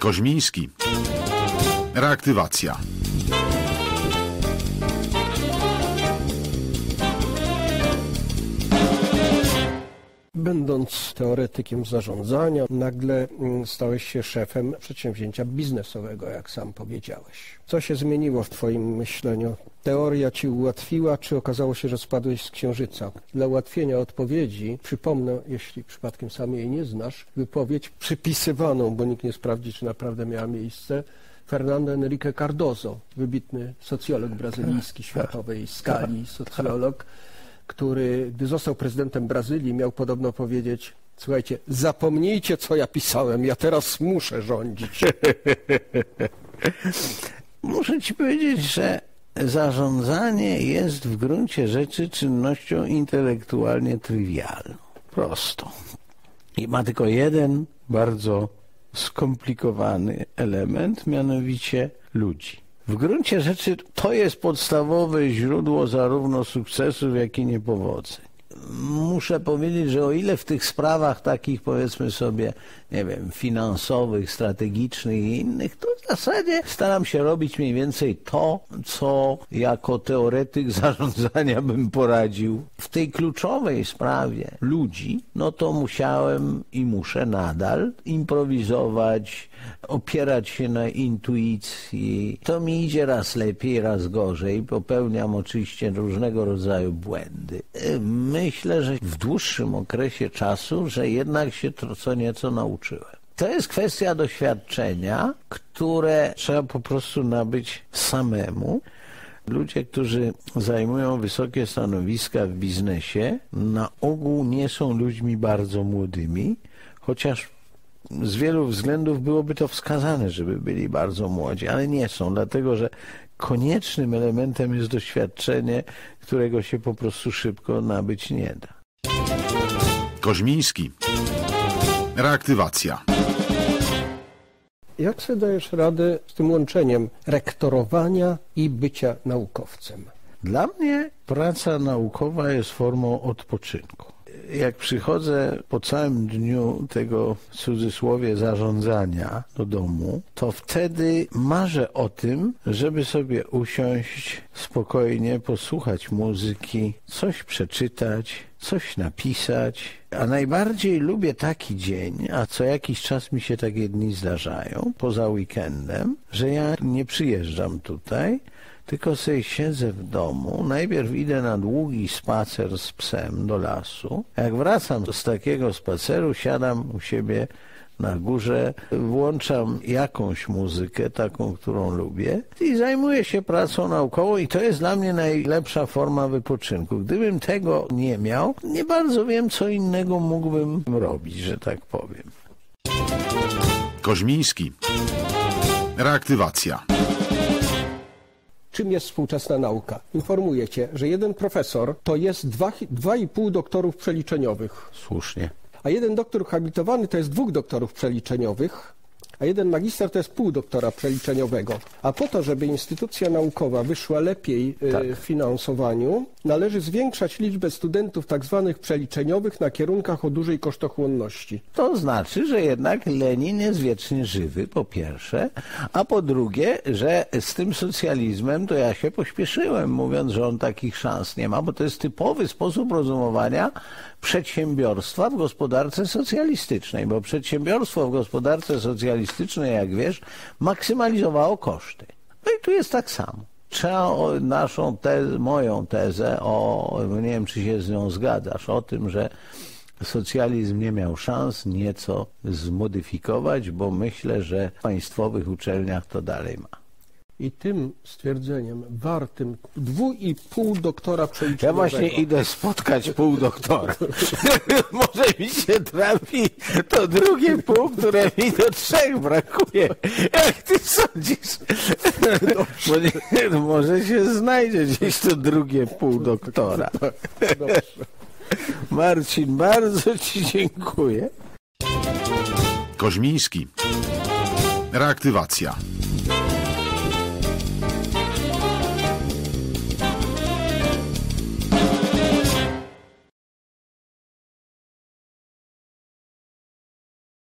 Koźmiński. Reaktywacja. Będąc teoretykiem zarządzania, nagle stałeś się szefem przedsięwzięcia biznesowego, jak sam powiedziałeś. Co się zmieniło w twoim myśleniu? Teoria ci ułatwiła, czy okazało się, że spadłeś z księżyca? Dla ułatwienia odpowiedzi przypomnę, jeśli przypadkiem sam jej nie znasz, wypowiedź przypisywaną, bo nikt nie sprawdzi, czy naprawdę miała miejsce, Fernando Henrique Cardoso, wybitny socjolog brazylijski światowej skali, socjolog, który, gdy został prezydentem Brazylii, miał podobno powiedzieć: słuchajcie, zapomnijcie, co ja pisałem, ja teraz muszę rządzić. Muszę ci powiedzieć, że zarządzanie jest w gruncie rzeczy czynnością intelektualnie trywialną, prostą. I ma tylko jeden bardzo skomplikowany element, mianowicie ludzi. W gruncie rzeczy to jest podstawowe źródło zarówno sukcesów, jak i niepowodzeń. Muszę powiedzieć, że o ile w tych sprawach takich, powiedzmy sobie, nie wiem, finansowych, strategicznych i innych, to w zasadzie staram się robić mniej więcej to, co jako teoretyk zarządzania bym poradził. W tej kluczowej sprawie ludzi, no to musiałem i muszę nadal improwizować, opierać się na intuicji. To mi idzie raz lepiej, raz gorzej. Popełniam oczywiście różnego rodzaju błędy. Myślę, że w dłuższym okresie czasu, że jednak się to co nieco nauczyłem. To jest kwestia doświadczenia, które trzeba po prostu nabyć samemu. Ludzie, którzy zajmują wysokie stanowiska w biznesie, na ogół nie są ludźmi bardzo młodymi, chociaż z wielu względów byłoby to wskazane, żeby byli bardzo młodzi, ale nie są, dlatego że koniecznym elementem jest doświadczenie, którego się po prostu szybko nabyć nie da. Koźmiński. Reaktywacja. Jak sobie dajesz radę z tym łączeniem rektorowania i bycia naukowcem? Dla mnie praca naukowa jest formą odpoczynku. Jak przychodzę po całym dniu tego, w cudzysłowie, zarządzania do domu, to wtedy marzę o tym, żeby sobie usiąść spokojnie, posłuchać muzyki, coś przeczytać, coś napisać. A najbardziej lubię taki dzień, a co jakiś czas mi się takie dni zdarzają, poza weekendem, że ja nie przyjeżdżam tutaj, tylko sobie siedzę w domu, najpierw idę na długi spacer z psem do lasu. Jak wracam z takiego spaceru, siadam u siebie na górze, włączam jakąś muzykę, taką, którą lubię i zajmuję się pracą naukową i to jest dla mnie najlepsza forma wypoczynku. Gdybym tego nie miał, nie bardzo wiem, co innego mógłbym robić, że tak powiem. Koźmiński. Reaktywacja. Czym jest współczesna nauka? Informuję cię, że jeden profesor to jest 2,5 doktorów przeliczeniowych. Słusznie. A jeden doktor habilitowany to jest 2 doktorów przeliczeniowych, a jeden magister to jest pół doktora przeliczeniowego. A po to, żeby instytucja naukowa wyszła lepiej w finansowaniu, należy zwiększać liczbę studentów tak zwanych przeliczeniowych na kierunkach o dużej kosztochłonności. To znaczy, że jednak Lenin jest wiecznie żywy, po pierwsze, a po drugie, że z tym socjalizmem to ja się pośpieszyłem, mówiąc, że on takich szans nie ma, bo to jest typowy sposób rozumowania przedsiębiorstwa w gospodarce socjalistycznej, bo przedsiębiorstwo w gospodarce socjalistycznej, jak wiesz, maksymalizowało koszty. No i tu jest tak samo. Trzeba moją tezę, nie wiem, czy się z nią zgadzasz, o tym, że socjalizm nie miał szans, nieco zmodyfikować, bo myślę, że w państwowych uczelniach to dalej ma. I tym stwierdzeniem wartym 2,5 doktora przeliczeniowego. Ja właśnie idę spotkać pół doktora. Może mi się trafi to drugie pół, które mi do 3 brakuje. Jak ty sądzisz? Może się znajdzie gdzieś to drugie pół doktora. Dobrze. Marcin, bardzo ci dziękuję. Koźmiński. Reaktywacja.